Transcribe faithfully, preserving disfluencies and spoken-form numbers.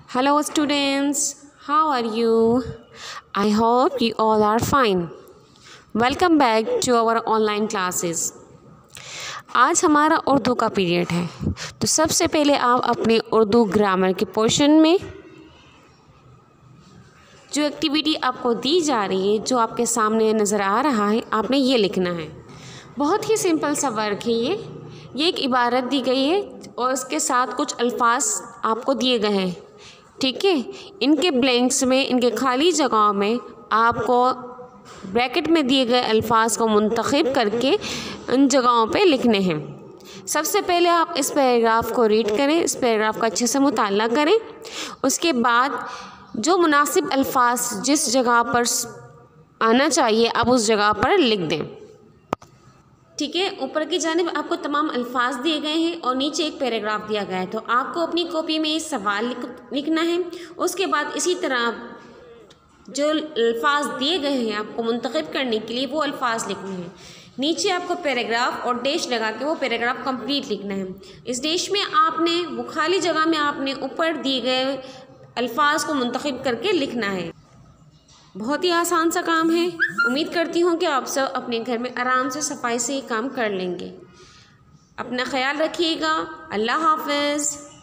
Hello, students. How are you? I hope you all are fine. Welcome back to our online classes. आज हमारा उर्दू का period है, तो सबसे पहले आप अपने उर्दू ग्रामर के पोर्शन में जो एक्टिविटी आपको दी जा रही है, जो आपके सामने नज़र आ रहा है, आपने ये लिखना है। बहुत ही सिंपल सा वर्क है ये ये एक इबारत दी गई है और इसके साथ कुछ अल्फाज आपको दिए गए हैं। ठीक है, इनके ब्लैंक्स में, इनके खाली जगहों में आपको ब्रैकेट में दिए गए अल्फाज को मुंतखब करके इन जगहों पे लिखने हैं। सबसे पहले आप इस पैराग्राफ को रीड करें, इस पैराग्राफ का अच्छे से मुताला करें। उसके बाद जो मुनासिब अल्फाज जिस जगह पर आना चाहिए आप उस जगह पर लिख दें। ठीक है, ऊपर की जानिब आपको तमाम अल्फाज दिए गए हैं और नीचे एक पैराग्राफ दिया गया है, तो आपको अपनी कॉपी में सवाल लिख, लिखना है। उसके बाद इसी तरह जो अल्फाज दिए गए हैं आपको मुंतखब करने के लिए वो अल्फाज लिखने हैं। नीचे आपको पैराग्राफ और डैश लगा के वो पैराग्राफ कंप्लीट लिखना है। इस डैश में आपने वो खाली जगह में आपने ऊपर दिए गए अल्फाज को मुंतखब करके लिखना है। बहुत ही आसान सा काम है। उम्मीद करती हूँ कि आप सब अपने घर में आराम से सफाई से ये काम कर लेंगे। अपना ख्याल रखिएगा। अल्लाह हाफ़िज़।